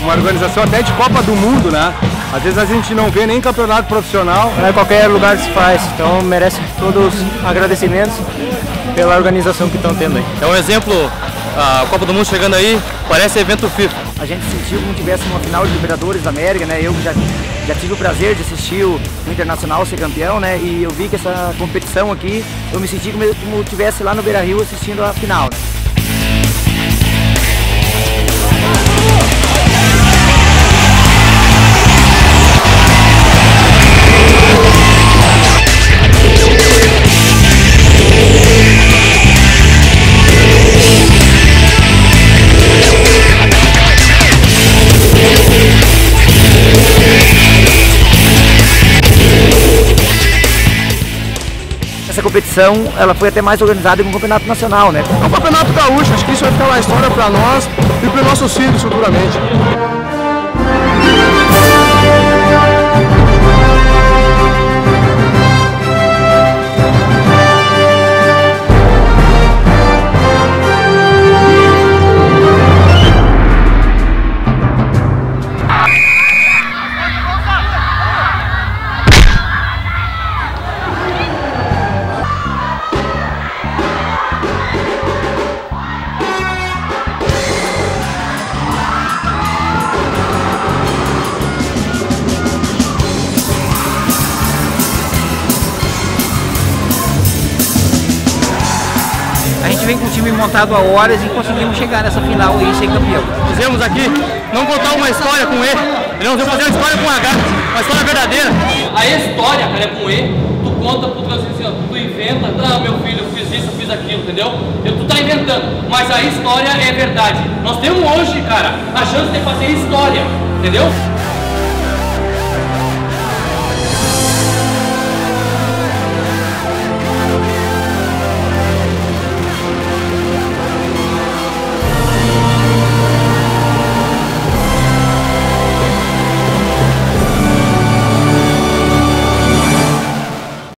uma organização até de Copa do Mundo, né? Às vezes a gente não vê nem campeonato profissional. Não é qualquer lugar que se faz, então merece todos os agradecimentos pela organização que estão tendo aí. É um exemplo, a Copa do Mundo chegando aí, parece evento FIFA. A gente sentiu como tivesse uma final de Libertadores da América, né? Eu já tive o prazer de assistir o Internacional ser campeão, né? E eu vi que essa competição aqui, eu me senti como eu estivesse lá no Beira-Rio assistindo a final, né? Essa competição ela foi até mais organizada que um campeonato nacional, né? É um campeonato gaúcho, acho que isso vai ficar uma história para nós e para os nossos filhos futuramente. A gente vem com o time montado há horas e conseguimos chegar nessa final e ser campeão. Fizemos aqui, não contar uma história com E, nós vamos fazer uma história com H, uma história verdadeira. A história, cara, é com E, tu conta pro transmissão, tu inventa, ah, meu filho, eu fiz isso, eu fiz aquilo, entendeu? Tu tá inventando, mas a história é verdade. Nós temos hoje, cara, a chance de fazer história, entendeu?